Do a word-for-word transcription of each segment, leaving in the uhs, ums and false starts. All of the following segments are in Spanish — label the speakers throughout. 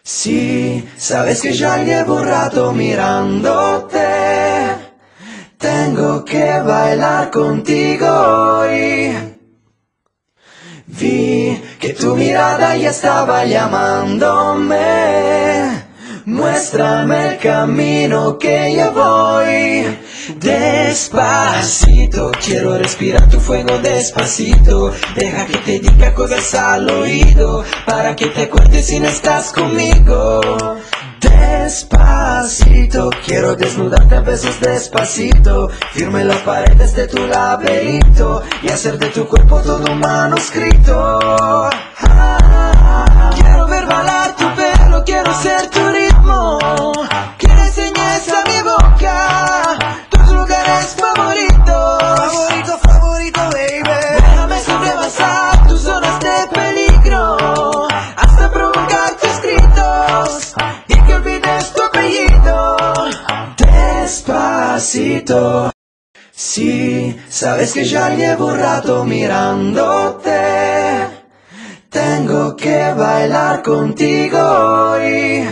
Speaker 1: Sí, sabes que ya llevo un rato mirándote. Tengo que bailar contigo hoy. Vi que tu mirada ya estaba llamándome. Muéstrame el camino que yo voy. Despacito, quiero respirar tu fuego despacito. Deja que te diga cosas al oído, para que te acuerdes si no estás conmigo. Despacito, quiero desnudarte a besos despacito. Firme las paredes de tu laberinto y hacer de tu cuerpo todo un manuscrito. Ah, quiero ver bailar tu pelo, quiero ser tu ritmo. Que le enseñes a mi boca tus lugares favoritos.
Speaker 2: Favorito, favorito, baby.
Speaker 1: Déjame sobrepasar tus zonas de peligro hasta provocar tus gritos y que olvides tu apellido. Despacito. Sí, sabes que ya llevo un rato mirándote. Tengo que bailar contigo hoy.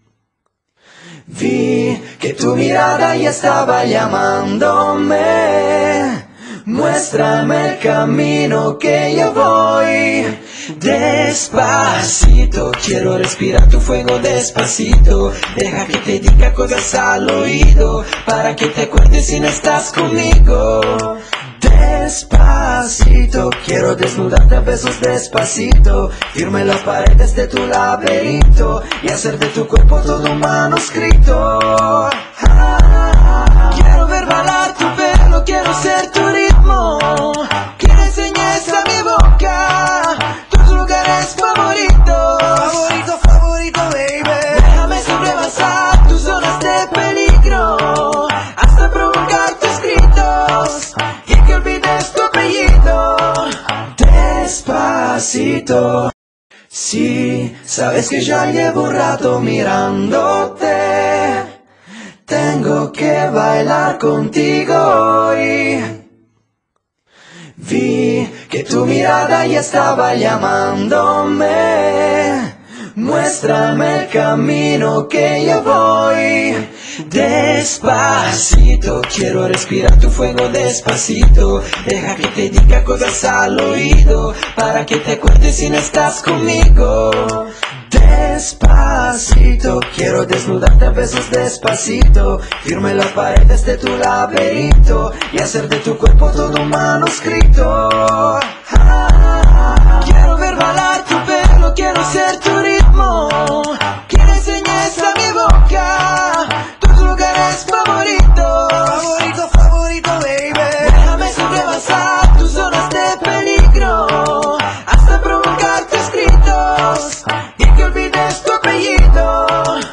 Speaker 1: Vi que tu mirada ya estaba llamándome. Muéstrame el camino que yo voy. Despacito, quiero respirar tu fuego despacito. Deja que te diga cosas al oído, para que te acuerdes si no estás conmigo. Despacito, quiero desnudarte a besos despacito. Firme las paredes de tu laberinto y hacer de tu cuerpo todo un manuscrito. Ah, quiero ver bailar tu pelo, quiero ser tu ritmo. Que le enseñes a mi boca tus lugares favoritos.
Speaker 2: Favorito, favorito, baby.
Speaker 1: Déjame sobrepasar tus zonas de peligro hasta provocar tus gritos y que olvides tu apellido. Despacito. Sí, sabes que ya llevo un rato mirándote. Tengo que bailar contigo hoy. Vi que tu mirada ya estaba llamándome. Muéstrame el camino que yo voy. Despacito, quiero respirar tu fuego despacito. Deja que te diga cosas al oído, para que te acuerdes si no estás conmigo. Despacito, quiero desnudarte a besos despacito. Firme las paredes de tu laberinto y hacer de tu cuerpo todo un manuscrito. Ah, quiero ver bailar tu pelo, quiero ser tu ritmo. Que le enseñes a mi boca tus lugares favoritos.
Speaker 2: Favorito, favorito, baby.
Speaker 1: Déjame sobrepasar tus zonas de peligro hasta provocar tus gritos y que olvides tu apellido.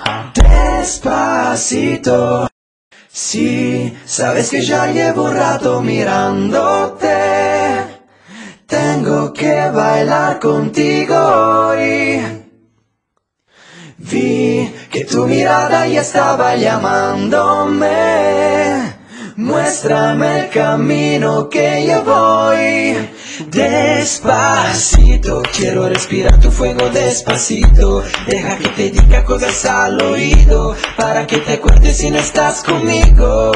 Speaker 1: Despacito. Sí, sabes que ya llevo un rato mirándote. Tengo que bailar contigo hoy. Vi que tu mirada ya estaba llamándome. Muéstrame el camino que yo voy. Despacito, quiero respirar tu fuego despacito. Deja que te diga cosas al oído, para que te acuerdes si no estás conmigo.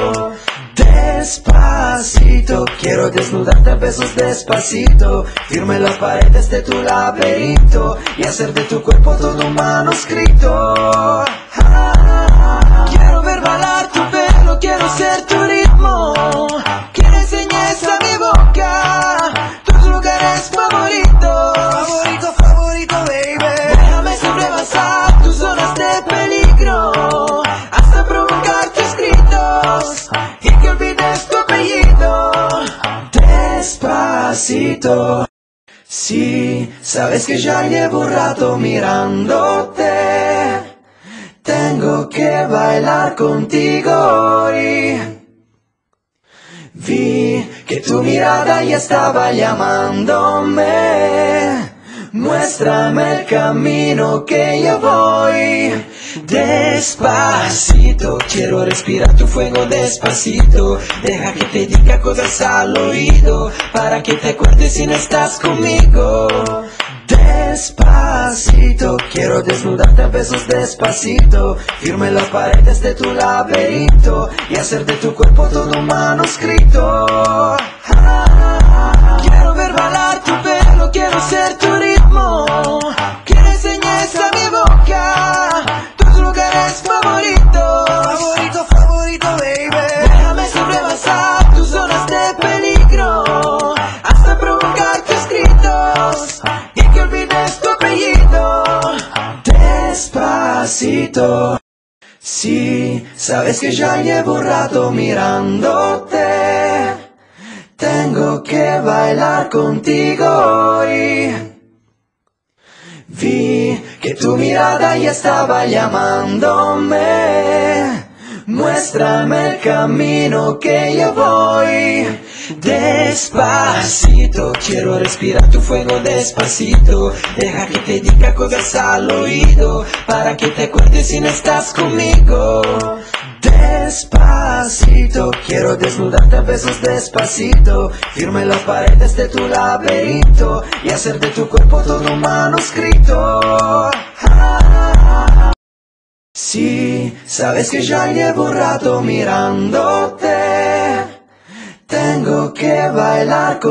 Speaker 1: Despacito, quiero desnudarte a besos despacito. Firme las paredes de tu laberinto y hacer de tu cuerpo todo un manuscrito. Ah, quiero ver bailar tu pelo, quiero ser tu ritmo. Que le enseñes a mi boca tus lugares favoritos.
Speaker 2: Favorito, favorito, baby.
Speaker 1: Déjame sobrepasar tus zonas de peligro hasta provocar tus gritos y que olvides tu apellido. Despacito. Sí, sabes que ya llevo un rato mirándote. Tengo que bailar contigo hoy. Vi que tu mirada ya estaba llamándome. Muéstrame el camino que yo voy. Despacito, quiero respirar tu fuego despacito. Deja que te diga cosas al oído, para que te acuerdes si no estás conmigo. Despacito, quiero desnudarte a besos despacito, firme las paredes de tu laberinto y hacer de tu cuerpo todo un manuscrito. Ah,
Speaker 2: quiero ver bailar tu pelo, quiero ser tu ritmo, que le enseñes a mi boca tus lugares favoritos. Favorito, favorito, baby. Déjame sobrepasar tus zonas de peligro hasta provocar tus gritos y que olvides tu apellido.
Speaker 1: Despacito, sí, sabes que ya llevo un rato mirándote, tengo que bailar contigo hoy. Vi que tu mirada ya estaba llamándome, muéstrame el camino que yo voy. Despacito, quiero respirar tu fuego despacito, deja que te diga cosas al oído, para que te acuerdes si no estás conmigo. Despacito, quiero desnudarte a besos despacito, firme las paredes de tu laberinto y hacer de tu cuerpo todo un manuscrito. Ah, sí, sabes que ya llevo un rato mirándote, tengo que bailar con